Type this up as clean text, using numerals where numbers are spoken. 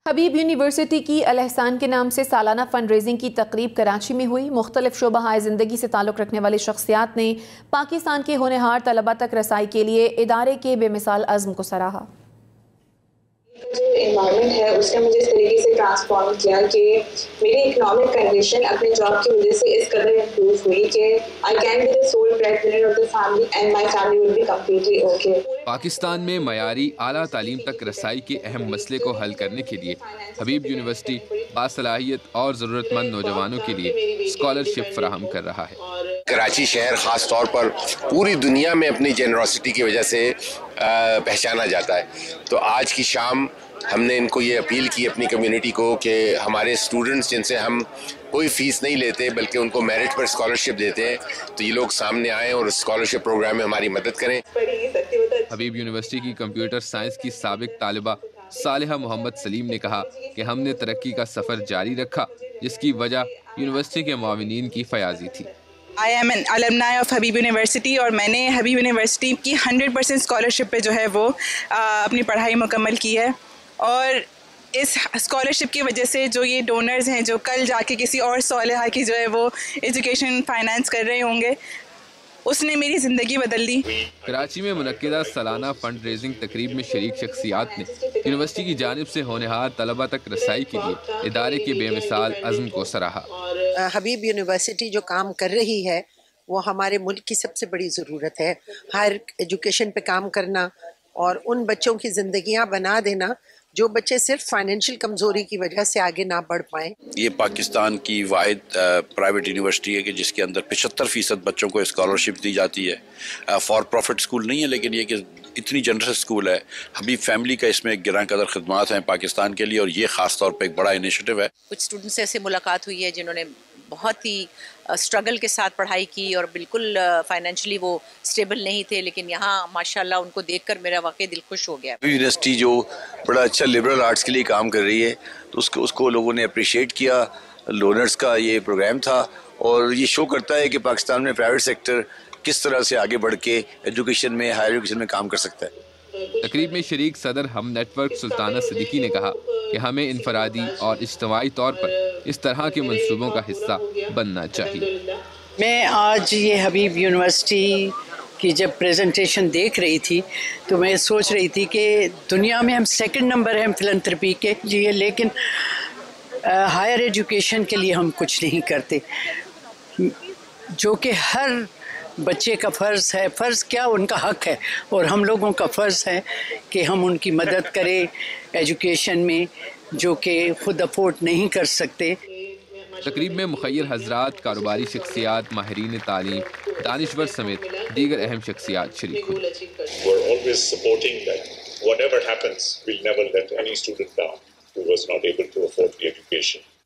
حبیب university کی الاحسان کے نام سے سالانہ فنڈ ریزنگ کی تقریب کراچی میں ہوئی۔ مختلف شعبہ زندگی سے تعلق رکھنے والی شخصیات نے پاکستان کے ہونہار طلباء تک رسائی کے لیے ادارے کے بے مثال عزم کو سراہا۔ جو انوائرمنٹ ہے اس نے مجھے اس طریقے سے ٹرانسفارم کیا کہ میری اکنامک کنڈیشن اپنے جاب کی وجہ سے اس قدر امپروو ہوئی کہ I can be the sole bread winner of the family and my family will be completely okay. Pakistan میں معیاری اعلیٰ تعلیم تک رسائی کے اہم مسئلے کو حل کرنے کے لیے حبیب یونیورسٹی باصلاحیت اور ضرورت مند نوجوانوں کے لیے اسکالرشپ فراہم کر رہا ہے۔ کراچی شہر خاص طور پر پوری دنیا میں اپنی جنروسٹی کی وجہ سے پہچانا جاتا ہے، تو آج کی شام ہم نے ان کو یہ اپیل کی اپنی کمیونٹی کو کہ ہمارے اسٹوڈنٹس جن سے ہم کوئی فیس نہیں لیتے بلکہ ان کو میرٹ پر اسکالرشپ دیتے ہیں، تو یہ لوگ سامنے آئیں اور اسکالرشپ پروگرام میں ہماری مدد کریں۔ حبیب یونیورسٹی کی کمپیوٹر سائنس کی سابق طالبہ صالحہ محمد سلیم نے کہا کہ ہم نے ترقی کا سفر جاری رکھا جس کی وجہ یونیورسٹی کے معاونین کی فیاضی تھی۔ I am an alumni of Habib university اور میں نے حبیب یونیورسٹی کی 100% اسکالرشپ پہ جو ہے وہ اپنی پڑھائی مکمل کی ہے، اور اس اسکالرشپ کی وجہ سے جو یہ ڈونرز ہیں جو کل جا کے کسی اور صالحہ کی جو ہے وہ ایجوکیشن فائنانس کر رہے ہوں گے، اس نے میری زندگی بدل دی۔ کراچی میں منعقدہ سالانہ فنڈ ریزنگ تقریب میں شریک شخصیات نے یونیورسٹی کی جانب سے ہونہار طلباء تک رسائی کے لیے ادارے کے بے مثال عزم کو سراہا۔ حبیب یونیورسٹی جو کام کر رہی ہے وہ ہمارے ملک کی سب سے بڑی ضرورت ہے۔ ہائر ایجوکیشن پہ کام کرنا اور ان بچوں کی زندگیاں بنا دینا جو بچے صرف فائنینشیل کمزوری کی وجہ سے آگے نہ بڑھ پائیں۔ یہ پاکستان کی واحد پرائیویٹ یونیورسٹی ہے کہ جس کے اندر 75% بچوں کو اسکالرشپ دی جاتی ہے۔ فار پروفٹ اسکول نہیں ہے، لیکن یہ کہ اتنی جنرس اسکول ہے۔ حبیب فیملی کا اس میں ایک گراں قدر خدمات ہیں پاکستان کے لیے، اور یہ خاص طور پہ ایک بڑا انیشیٹو ہے۔ کچھ اسٹوڈنٹ سے ایسے ملاقات ہوئی ہے جنہوں نے بہت ہی اسٹرگل کے ساتھ پڑھائی کی اور بالکل فائنینشلی وہ اسٹیبل نہیں تھے، لیکن یہاں ماشاءاللہ ان کو دیکھ کر میرا واقعی دل خوش ہو گیا۔ یونیورسٹی جو بڑا اچھا لبرل آرٹس کے لیے کام کر رہی ہے، تو اس کو لوگوں نے اپریشیٹ کیا۔ لونرز کا یہ پروگرام تھا، اور یہ شو کرتا ہے کہ پاکستان میں پرائیویٹ سیکٹر کس طرح سے آگے بڑھ کے ایجوکیشن میں، ہائر ایجوکیشن میں کام کر سکتا ہے۔ تقریب میں شریک صدر ہم نیٹ ورک سلطانہ صدیقی نے کہا کہ ہمیں انفرادی اور اجتماعی طور پر اس طرح کے منصوبوں کا حصہ بننا چاہیے۔ میں آج یہ حبیب یونیورسٹی کی جب پریزنٹیشن دیکھ رہی تھی تو میں سوچ رہی تھی کہ دنیا میں ہم سیکنڈ نمبر ہیں فلنتھرپی کے لیے، لیکن ہائر ایجوکیشن کے لیے ہم کچھ نہیں کرتے، جو کہ ہر بچے کا فرض ہے۔ فرض کیا، ان کا حق ہے، اور ہم لوگوں کا فرض ہے کہ ہم ان کی مدد کریں ایجوکیشن میں، جو کہ خود افورڈ نہیں کر سکتے۔ تقریب میں مخیر حضرات، کاروباری شخصیات، ماہرین تعلیم، دانشور سمیت دیگر اہم شخصیات شریک ہوئی۔ We're always supporting that whatever happens, we'll never let any student down who was not able to afford the education.